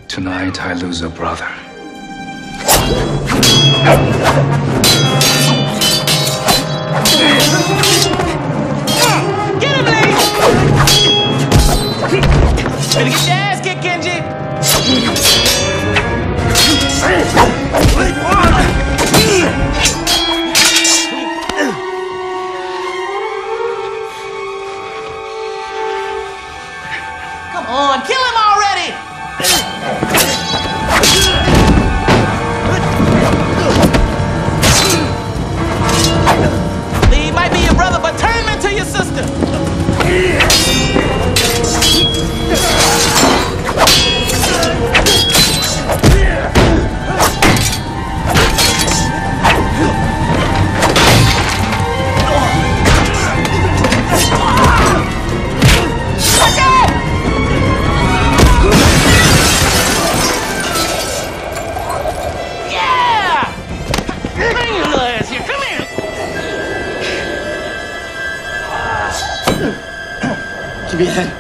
Tonight, I lose a brother. Get him, Lee! Better get your ass kicked, Kenji! Come on, kill him already! Lee might be your brother, but turn him into your sister! Give me a hand.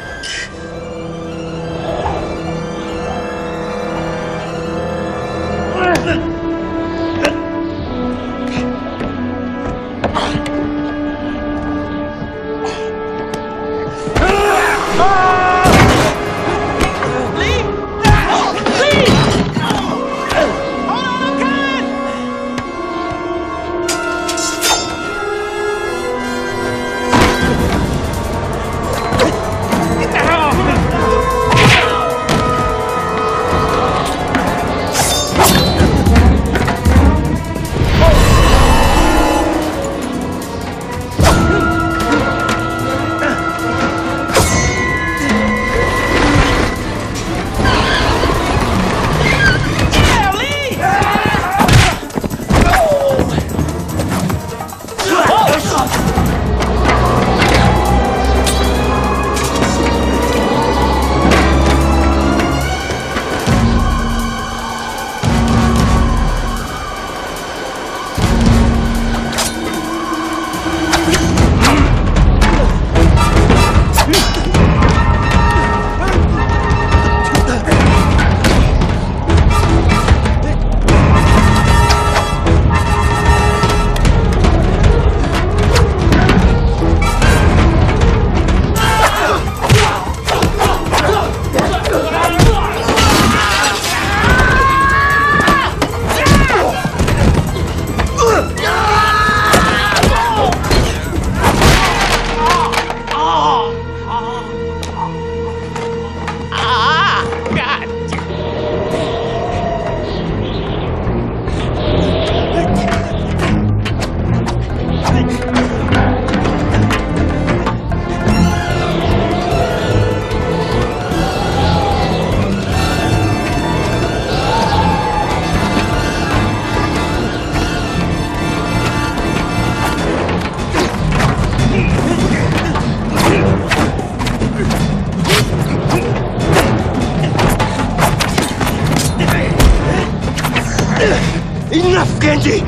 Enough, Genji!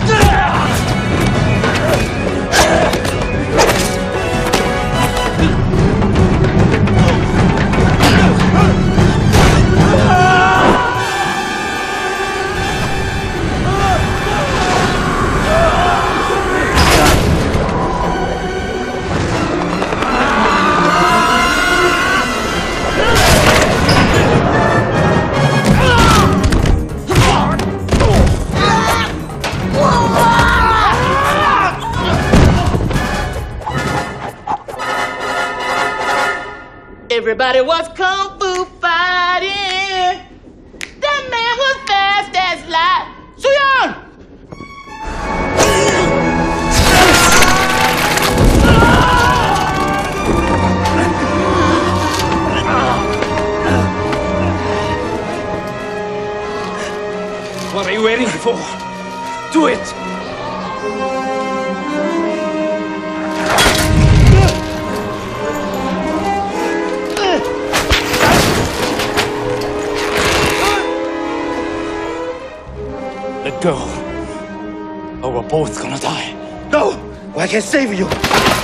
Everybody was kung fu fighting. That man was fast as light. Soo-young! What are you waiting for? Do it! Let go, or we're both gonna die. No! I can save you!